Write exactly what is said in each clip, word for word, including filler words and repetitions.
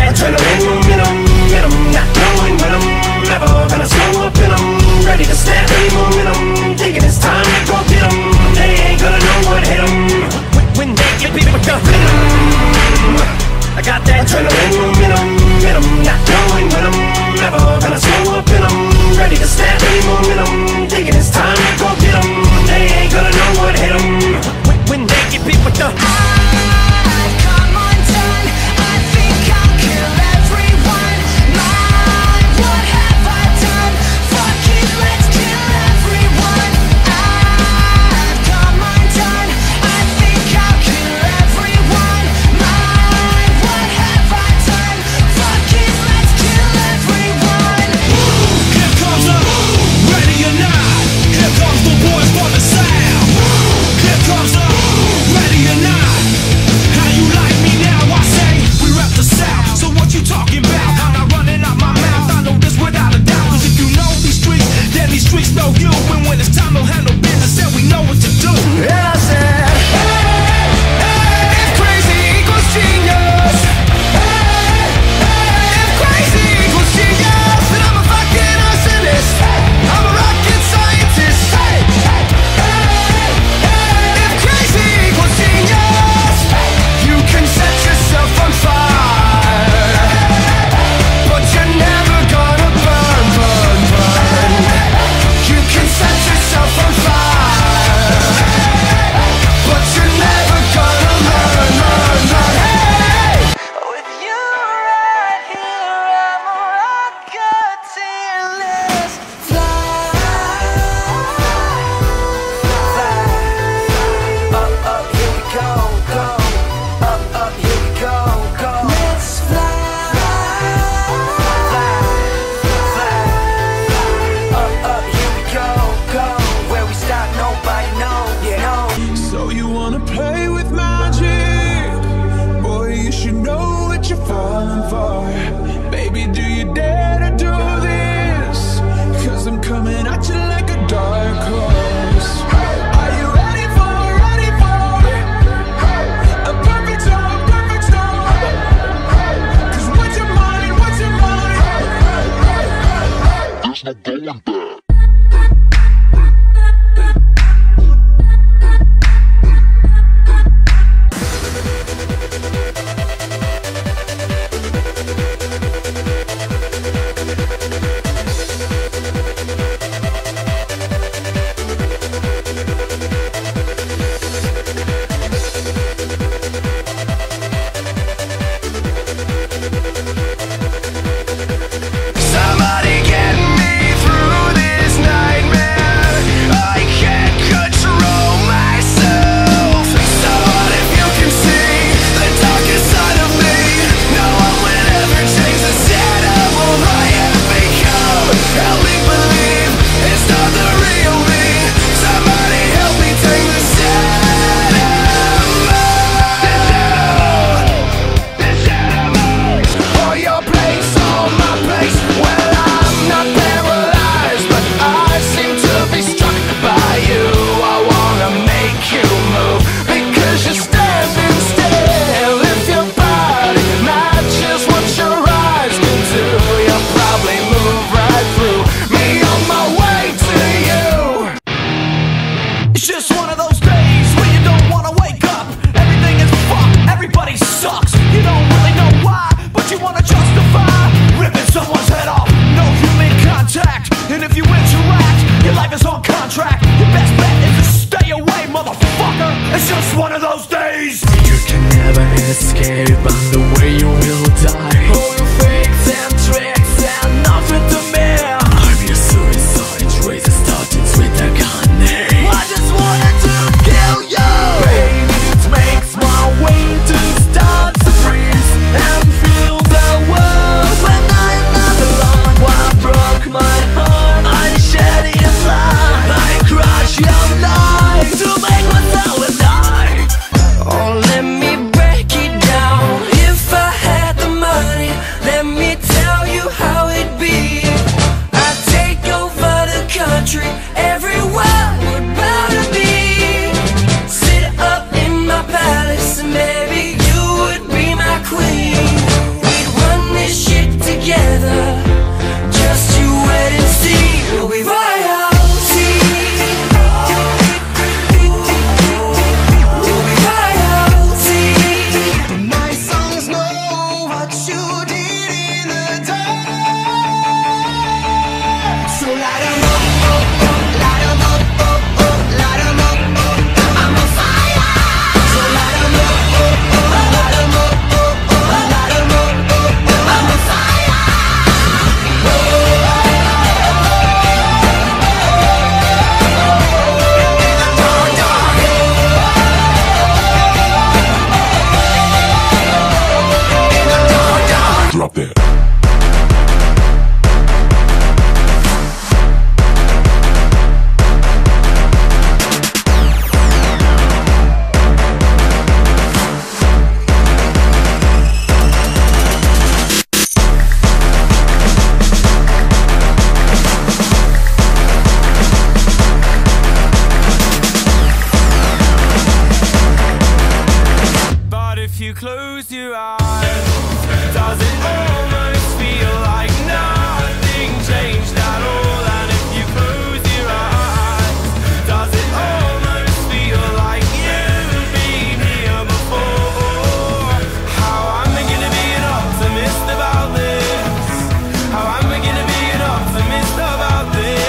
that adrenaline momentum, momentum, not knowing when I'm ever gonna slow up in 'em. Ready to snap any momentum, thinking it's time to go get 'em. They ain't gonna know what hit 'em when they get beat with the venom. I got that adrenaline momentum, momentum, not knowing when I'm ever gonna slow up in 'em. Ready to snap any momentum, thinking it's time to go get 'em. They ain't gonna know what hit 'em when they get beat with the. Streets know you, and when it's time to handle business, then we know what to do. Yeah, I said, hey, hey, if crazy equals genius, hey, hey, if crazy equals genius, then I'm a fucking arsonist. I'm a rocket scientist. Hey, hey, hey, hey, if crazy equals genius, you can set yourself on fire, but you're never gonna burn, burn, burn. You can set yourself on fire, but you're never gonna learn, learn, learn. Hey! With you right here, I'm a rocket till let's fly, fly. Up, up, here we go, go. Up, up, here we go, go. Let's fly, fly, fly. Up, up, here we go, go. Where we stop, nobody knows, yeah, no. So you wanna play with magic? Boy, you should know what you're falling for. Baby, do you dare to do this? Cause I'm coming at you like a dark horse. Are you ready for, ready for a perfect storm, perfect storm? Cause what's your mind, what's your mind? There's no going back. Somebody get me through Drop that. If you close your eyes, does it almost feel like nothing changed at all? And if you close your eyes, does it almost feel like you've been here before? How am I gonna be an optimist about this? How am I gonna be an optimist about this?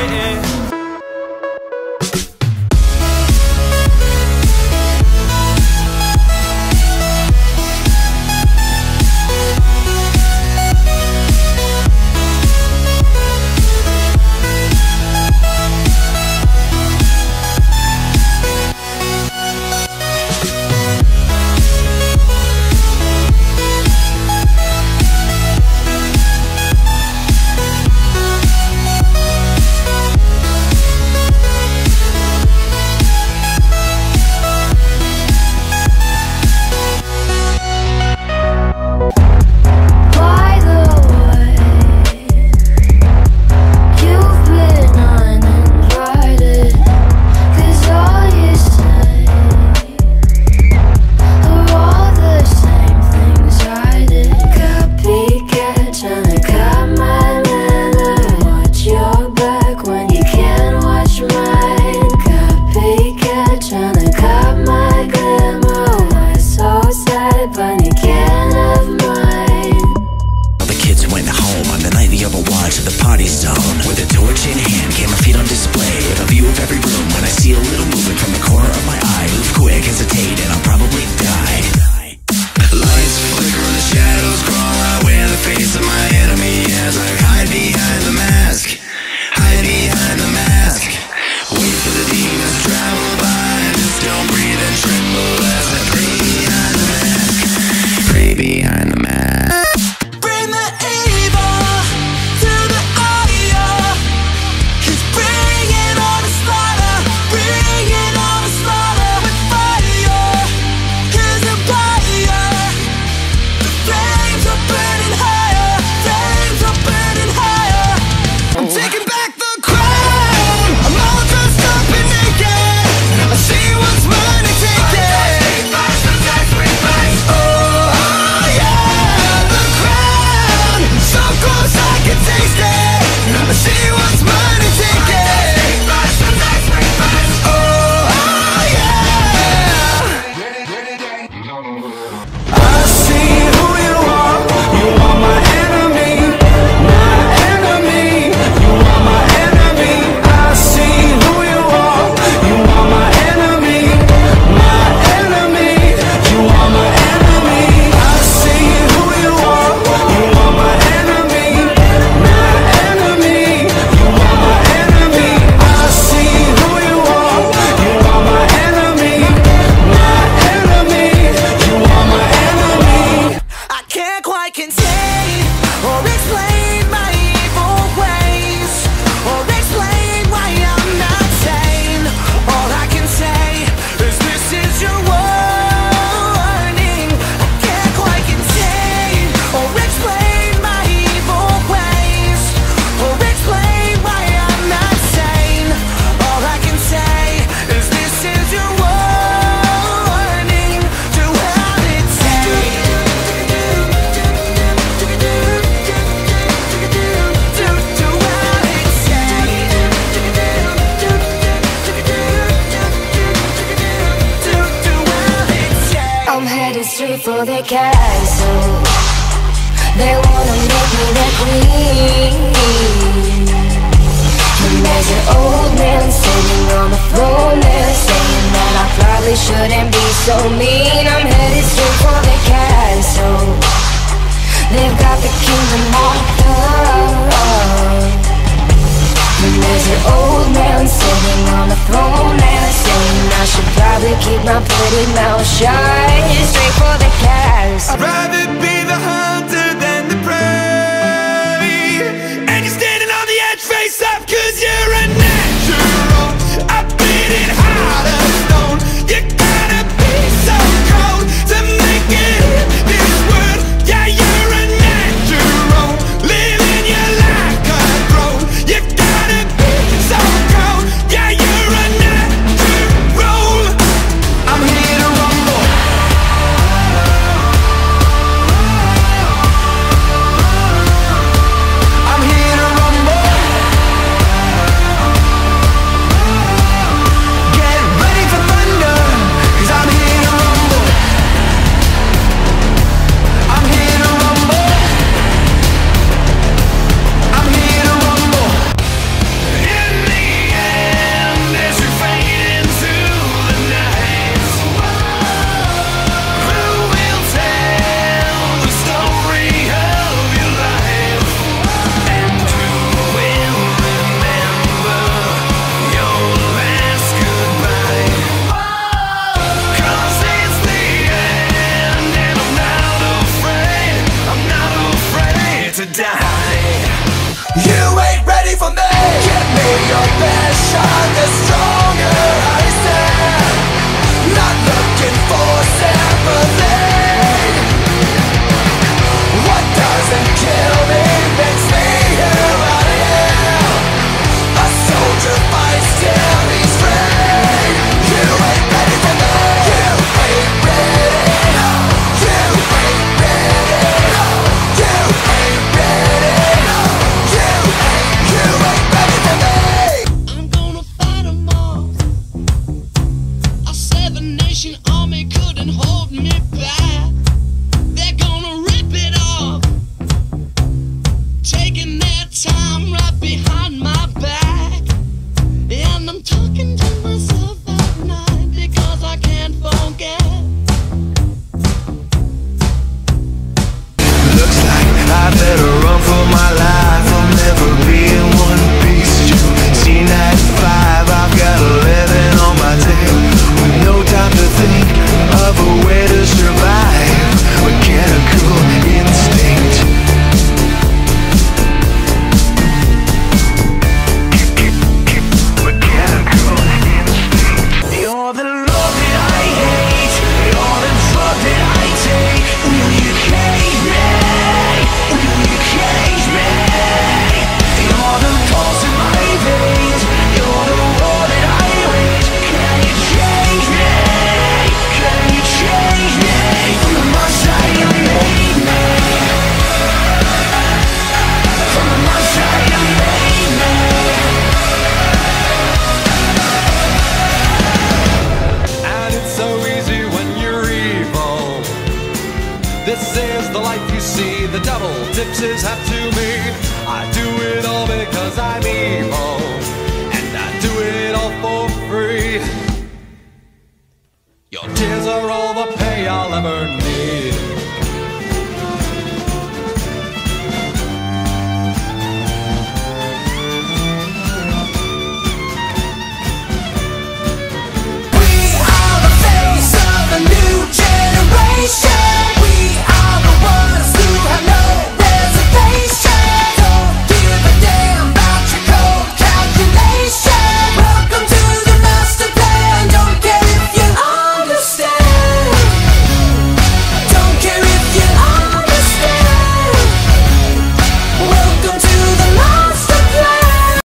For the castle, they wanna make me their queen. And there's an old man sitting on the throne there, saying that I probably shouldn't be so mean. I'm headed straight for the castle. They've got the kingdom locked up. And there's an old man sitting on the throne there, saying I should probably keep my pretty mouth shut. Straight for the castle. I'd rather be the hunter than gypsies have to me. I do it all because I'm evil, and I do it all for free. Your tears are all the pay I'll ever need.